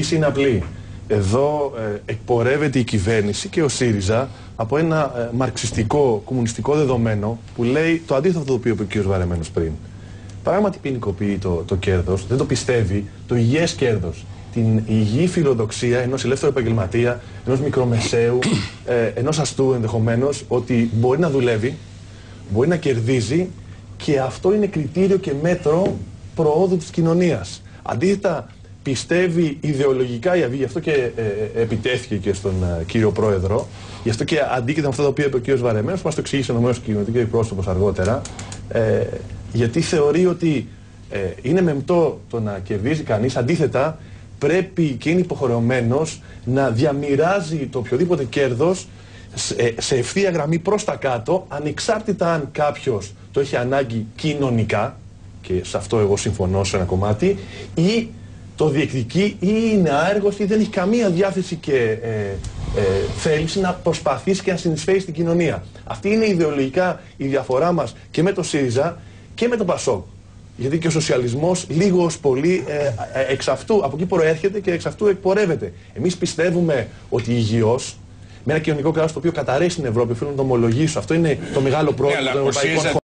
συζήτηση είναι απλή. Εδώ εκπορεύεται η κυβέρνηση και ο ΣΥΡΙΖΑ από ένα μαρξιστικό, κομμουνιστικό δεδομένο που λέει το αντίθετο το οποίο είπε ο κ. Βαρεμένος πριν. Πράγματι ποινικοποιεί το κέρδος, δεν το πιστεύει, το υγιές κέρδος. Την υγιή φιλοδοξία ενός ελεύθερου επαγγελματία, ενός μικρομεσαίου, ενός αστού ενδεχομένως, ότι μπορεί να δουλεύει, μπορεί να κερδίζει και αυτό είναι κριτήριο και μέτρο προόδου της κοινωνίας. Αντίθετα, πιστεύει ιδεολογικά η Αυγή, γι' αυτό και επιτέθηκε και στον κύριο Πρόεδρο, γι' αυτό και αντίκειται με αυτά τα οποία είπε ο κύριος Βαρεμένος, που μας το εξήγησε νομέως ο κοινωνικός εκπρόσωπος αργότερα, γιατί θεωρεί ότι είναι μεμπτό το να κερδίζει κανείς, αντίθετα πρέπει και είναι υποχρεωμένος να διαμοιράζει το οποιοδήποτε κέρδος σε ευθεία γραμμή προς τα κάτω, ανεξάρτητα αν κάποιος το έχει ανάγκη κοινωνικά, και σε αυτό εγώ συμφωνώ σε ένα κομμάτι, ή το διεκδικεί ή είναι άεργος ή δεν έχει καμία διάθεση και θέληση να προσπαθήσει και να συνεισφέρει στην κοινωνία. Αυτή είναι ιδεολογικά η διαφορά μας και με το ΣΥΡΙΖΑ και με το ΠΑΣΟΚ. Γιατί και ο σοσιαλισμός λίγος πολύ εξ αυτού, από εκεί προέρχεται και εξ αυτού εκπορεύεται. Εμείς πιστεύουμε ότι υγιώς, με ένα κοινωνικό κράτος το οποίο καταρρέσει στην Ευρώπη, οφείλω να το ομολογήσω, αυτό είναι το μεγάλο πρόβλημα των ευρωπαϊκών χωρών.